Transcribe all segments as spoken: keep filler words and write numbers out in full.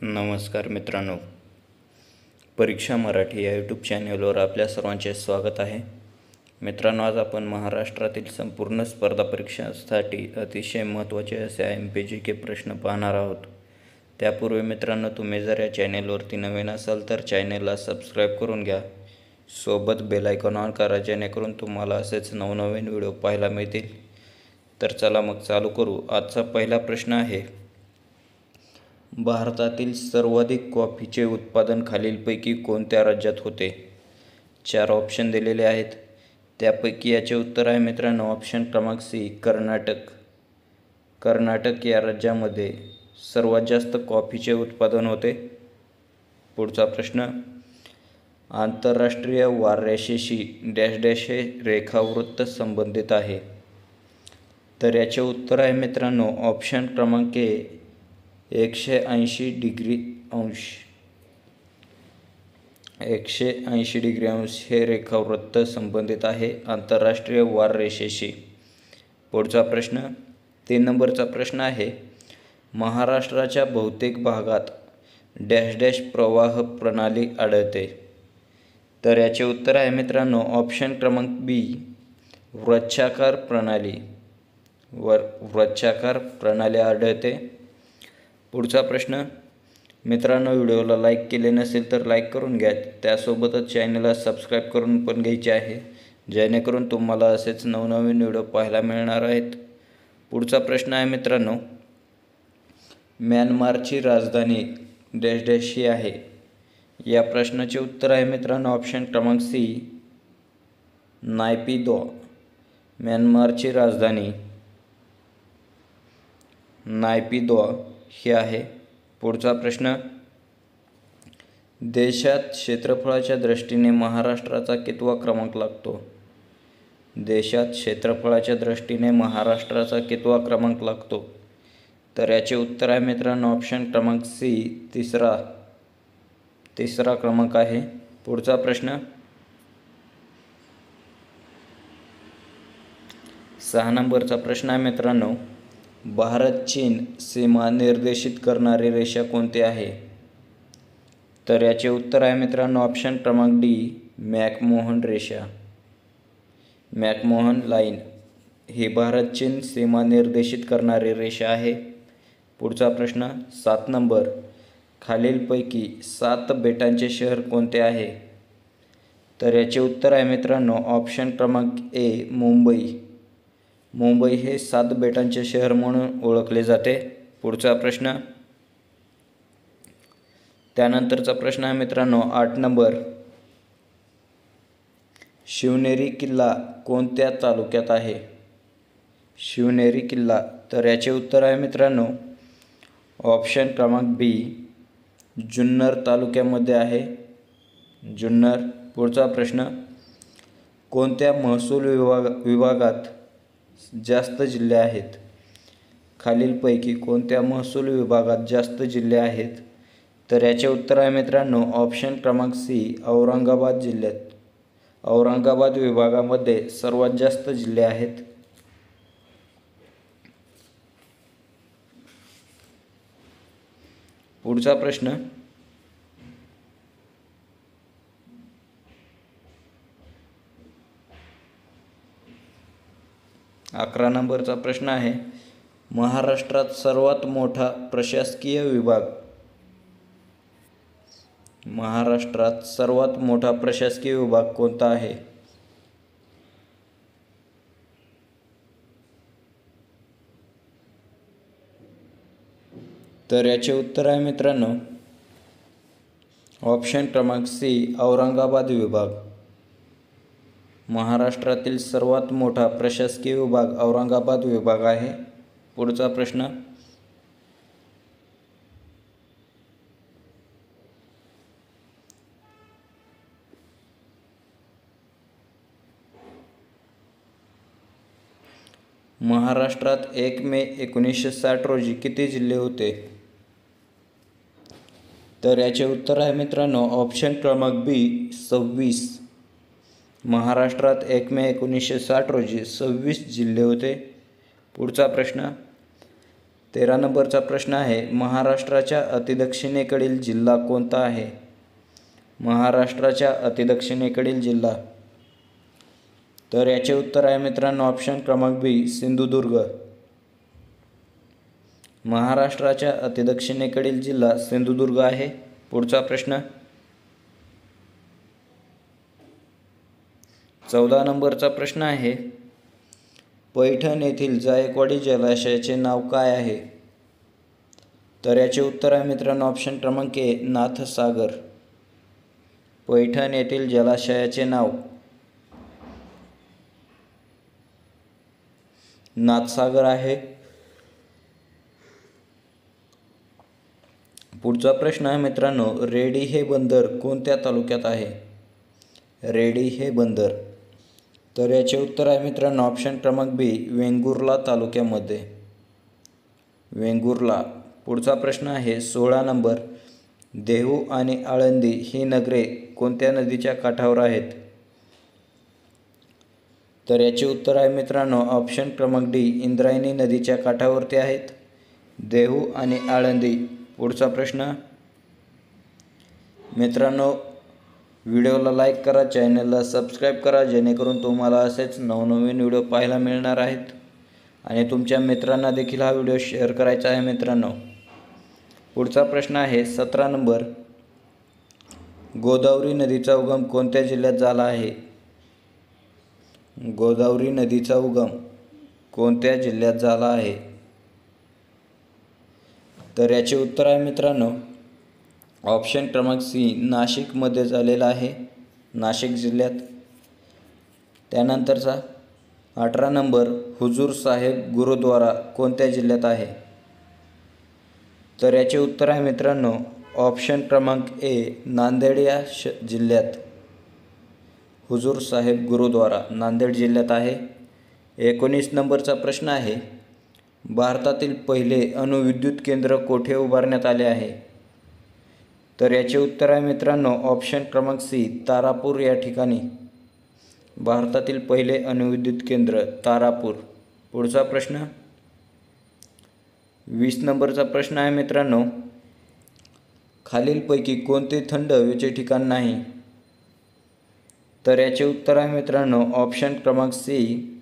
नमस्कार मित्रांनो, परीक्षा मराठी या यूट्यूब चॅनलवर आपल्या सर्वांचे स्वागत आहे. मित्रांनो, आज आपण महाराष्ट्रातील संपूर्ण स्पर्धा परीक्षांसाठी अतिशय महत्त्वाचे असे एम पी जी के प्रश्न पाहणार आहोत. त्यापूर्वी मित्रांनो, तुम्ही जर या चॅनेलवरती नवीन असाल तर चॅनेलला सबस्क्राईब करून घ्या. सोबत बेल आयकॉन ऑन करा, जेणेकरून तुम्हाला असेच नवनवीन व्हिडिओ पाहायला मिळतील. तर चला मग चालू करू. आजचा पहिला प्रश्न आहे, भारतातील सर्वाधिक कॉफीचे उत्पादन खालीलपैकी कोणत्या राज्यात होते? चार ऑप्शन दिलेले आहेत. त्यापैकी याचे उत्तर आहे मित्रांनो ऑप्शन क्रमांक सी, कर्नाटक. कर्नाटक या राज्यामध्ये सर्वात जास्त कॉफीचे उत्पादन होते. पुढचा प्रश्न, आंतरराष्ट्रीय वाररेषेशी डॅश डॅश हे रेखावृत्त संबंधित आहे. तर याचे उत्तर आहे मित्रांनो ऑप्शन क्रमांक ए, एकशे ऐंशी डिग्री अंश. एकशे ऐंशी डिग्री अंश हे रेखावृत्त संबंधित आहे आंतरराष्ट्रीय वाररेषेशी. पुढचा प्रश्न, तीन नंबरचा प्रश्न आहे, महाराष्ट्राच्या बहुतेक भागात डॅश डॅश प्रवाह प्रणाली आढळते. तर याचे उत्तर आहे मित्रांनो ऑप्शन क्रमांक बी, वृत्ताकार प्रणाली. वर वृत्ताकार प्रणाली आढळते. पुढचा प्रश्न, मित्रांनो, व्हिडिओला लाईक केले नसेल तर लाईक करून घ्या. त्यासोबतच चॅनलला सबस्क्राईब करून पण घ्यायचे आहे, जेणेकरून तुम्हाला असेच नवनवीन व्हिडिओ पाहायला मिळणार आहेत. पुढचा प्रश्न आहे मित्रांनो, म्यानमारची राजधानी डॅश डॅश ही आहे. या प्रश्नाचे उत्तर आहे मित्रांनो ऑप्शन क्रमांक सी, नायपीदॉ. म्यानमारची राजधानी नायपीदॉ ही आहे. पुढचा प्रश्न, देशात क्षेत्रफळाच्या दृष्टीने महाराष्ट्राचा कितवा क्रमांक लागतो? देशात क्षेत्रफळाच्या दृष्टीने महाराष्ट्राचा कितवा क्रमांक लागतो? तर याचे उत्तर आहे मित्रांनो ऑप्शन क्रमांक सी, तिसरा तिसरा क्रमांक आहे. पुढचा प्रश्न, सहा नंबरचा प्रश्न आहे मित्रांनो, भारत चीन सीमा निर्देशित करणारी रेषा कोणती आहे? तर याचे उत्तर आहे मित्रांनो ऑप्शन क्रमांक डी, मॅकमोहन रेषा. मॅकमोहन लाईन ही भारत चीन सीमा निर्देशित करणारी रेषा आहे. पुढचा प्रश्न, सात नंबर, खालीलपैकी सात बेटांचे शहर कोणते आहे? तर याचे उत्तर आहे मित्रांनो ऑप्शन क्रमांक ए, मुंबई. मुंबई हे सात बेटांचे शहर म्हणून ओळखले जाते. पुढचा प्रश्न, त्यानंतरचा प्रश्न आहे मित्रांनो आठ नंबर, शिवनेरी किल्ला कोणत्या तालुक्यात आहे? शिवनेरी किल्ला. तर याचे उत्तर आहे मित्रांनो ऑप्शन क्रमांक बी, जुन्नर तालुक्यामध्ये आहे. जुन्नर. पुढचा प्रश्न, कोणत्या महसूल विभाग विभागात जास्त जिल्हे आहेत? खालीलपैकी कोणत्या महसूल विभागात जास्त जिल्हे आहेत? तर याचे उत्तर आहे मित्रांनो ऑप्शन क्रमांक सी, औरंगाबाद जिल्ह्यात. औरंगाबाद विभागामध्ये सर्वात जास्त जिल्हे आहेत. पुढचा प्रश्न, अकरा नंबरचा प्रश्न आहे, महाराष्ट्रात सर्वात मोठा प्रशासकीय विभाग महाराष्ट्रात सर्वात मोठा प्रशासकीय विभाग कोणता आहे? तर याचे उत्तर आहे मित्रांनो ऑप्शन क्रमांक सी, औरंगाबाद विभाग. महाराष्ट्रातील सर्वात मोठा प्रशासकीय विभाग औरंगाबाद विभाग आहे. पुढचा प्रश्न, महाराष्ट्रात एक मे एकोणीसशे साठ रोजी किती जिल्हे होते? तर याचे उत्तर आहे मित्रांनो ऑप्शन क्रमांक बी, सव्वीस. महाराष्ट्रात एक मे एकोणीसशे साठ रोजी सव्वीस जिल्हे होते. पुढचा प्रश्न, तेरा नंबरचा प्रश्न आहे, महाराष्ट्राच्या अतिदक्षिणेकडील जिल्हा कोणता आहे? महाराष्ट्राच्या अतिदक्षिणेकडील जिल्हा, तर याचे उत्तर आहे मित्रांनो ऑप्शन क्रमांक बी, सिंधुदुर्ग. महाराष्ट्राच्या अतिदक्षिणेकडील जिल्हा सिंधुदुर्ग आहे. पुढचा प्रश्न चौदा नंबरचा प्रश्न आहे, पैठण येथील जायकवाडी जलाशयाचे नाव काय आहे? तर याचे उत्तर आहे मित्रांनो ऑप्शन क्रमांक ए, नाथसागर. पैठण येथील जलाशयाचे नाव नाथसागर आहे. पुढचा प्रश्न आहे मित्रांनो, रेडी हे बंदर कोणत्या तालुक्यात आहे? रेडी हे बंदर, तर याचे उत्तर आहे मित्रांनो ऑप्शन क्रमांक बी, वेंगुर्ला तालुक्यामध्ये. वेंगुर्ला. पुढचा प्रश्न आहे सोळा नंबर, देहू आणि आळंदी ही नगरे कोणत्या नदीच्या काठावर आहेत? तर याचे उत्तर आहे मित्रांनो ऑप्शन क्रमांक डी, इंद्रायणी नदीच्या काठावरती आहेत देहू आणि आळंदी. पुढचा प्रश्न मित्रांनो, व्हिडिओला लाईक करा, चॅनलला सबस्क्राईब करा, जेणेकरून तुम्हाला असेच नवनवीन व्हिडिओ पाहायला मिळणार आहेत. आणि तुमच्या मित्रांना देखील हा व्हिडिओ शेअर करायचा आहे मित्रांनो. पुढचा प्रश्न आहे सतरा नंबर, गोदावरी नदीचा उगम कोणत्या जिल्ह्यात झाला आहे? गोदावरी नदीचा उगम कोणत्या जिल्ह्यात झाला आहे? तर याचे उत्तर आहे मित्रांनो ऑप्शन क्रमांक सी, नाशिकमध्ये झालेला आहे, नाशिक जिल्ह्यात. त्यानंतरचा अठरा नंबर, हुजूर साहेब गुरुद्वारा कोणत्या जिल्ह्यात आहे? तर याचे उत्तर आहे मित्रांनो ऑप्शन क्रमांक ए, नांदेड या श जिल्ह्यात. हुजूर साहेब गुरुद्वारा नांदेड जिल्ह्यात आहे. एकोणीस नंबरचा प्रश्न आहे, भारतातील पहिले अणुविद्युत केंद्र कोठे उभारण्यात आले आहे? तर याचे उत्तर आहे मित्रांनो ऑप्शन क्रमांक सी, तारापूर या ठिकाणी. भारतातील पहिले अणुविद्युत केंद्र तारापूर. पुढचा प्रश्न वीस नंबरचा प्रश्न आहे मित्रांनो, खालीलपैकी कोणते थंड हवेचे ठिकाण नाही? तर याचे उत्तर आहे मित्रांनो ऑप्शन क्रमांक सी,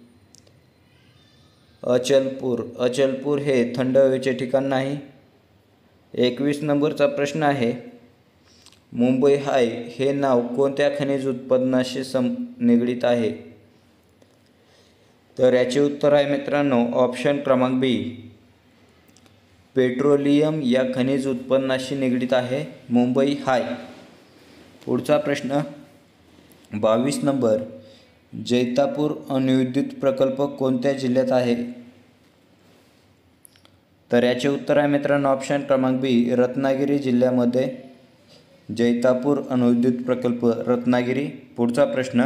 अचलपूर. अचलपूर हे थंड हवेचे ठिकाण नाही. एकवीस नंबरचा प्रश्न आहे, मुंबई हाय हे नाव कोणत्या खनिज उत्पादनाशी सं निगडीत आहे? तर याचे उत्तर आहे मित्रांनो ऑप्शन क्रमांक बी, पेट्रोलियम या खनिज उत्पन्नाशी निगडीत आहे मुंबई हाय. पुढचा प्रश्न बावीस नंबर, जैतापूर अणुविद्युत प्रकल्प कोणत्या जिल्ह्यात आहे? तर याचे उत्तर आहे मित्रांनो ऑप्शन क्रमांक बी, रत्नागिरी जिल्ह्यामध्ये जैतापूर अणुविद्युत प्रकल्प रत्नागिरी. पुढचा प्रश्न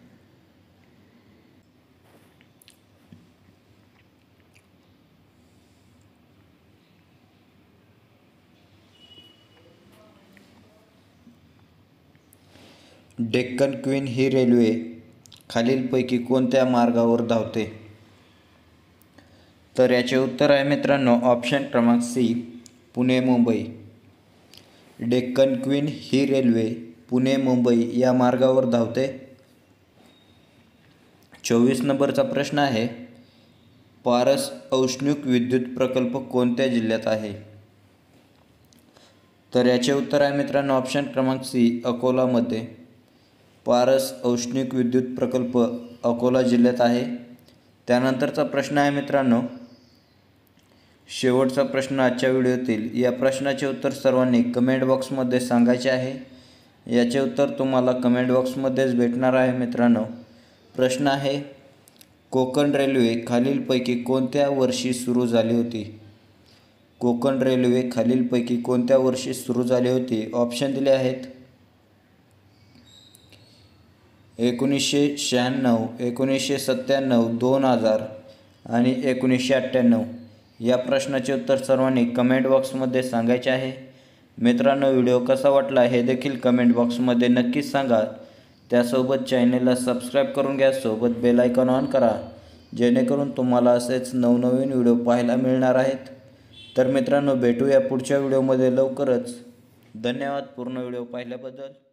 डेक्कन क्वीन ही रेल्वे खालीलपैकी कोणत्या मार्गावर धावते? तर याचे उत्तर आहे मित्रांनो ऑप्शन क्रमांक सी, पुणे मुंबई. डेक्कन क्वीन ही रेल्वे पुणे मुंबई या मार्गावर धावते. चोवीस नंबरचा प्रश्न आहे, पारस औष्णिक विद्युत प्रकल्प कोणत्या जिल्ह्यात आहे? तर याचे उत्तर आहे मित्रांनो ऑप्शन क्रमांक सी, अकोलामध्ये. पारस औष्णिक विद्युत प्रकल्प अकोला जिल्ह्यात आहे. त्यानंतरचा प्रश्न आहे मित्रांनो शेवटचा प्रश्न आजच्या व्हिडिओतील. या प्रश्नाचे उत्तर सर्वांनी कमेंट बॉक्समध्ये सांगायचे आहे. याचे उत्तर तुम्हाला कमेंट बॉक्समध्येच भेटणार आहे मित्रांनो. प्रश्न आहे, कोकण रेल्वे खालीलपैकी कोणत्या वर्षी सुरू झाली होती? कोकण रेल्वे खालीलपैकी कोणत्या वर्षी सुरू झाली होती? ऑप्शन दिले आहेत एकोणीसशे शहाण्णव, एकोणीसशे सत्त्याण्णव, दोन हजार आणि एकोणीसशे अठ्ठ्याण्णव. या प्रश्नाचे उत्तर सर्वांनी कमेंट बॉक्समध्ये सांगायचे आहे. मित्रांनो व्हिडिओ कसा वाटला हे देखील कमेंट बॉक्समध्ये नक्कीच सांगा. त्यासोबत चॅनलला सबस्क्राईब करून घ्या, सोबत बेल आयकॉन ऑन करा, जेणेकरून तुम्हाला असेच नवनवीन व्हिडिओ पाहायला मिळणार आहेत. तर मित्रांनो, भेटूया पुढच्या व्हिडिओमध्ये लवकरच. धन्यवाद पूर्ण व्हिडिओ पाहिल्याबद्दल.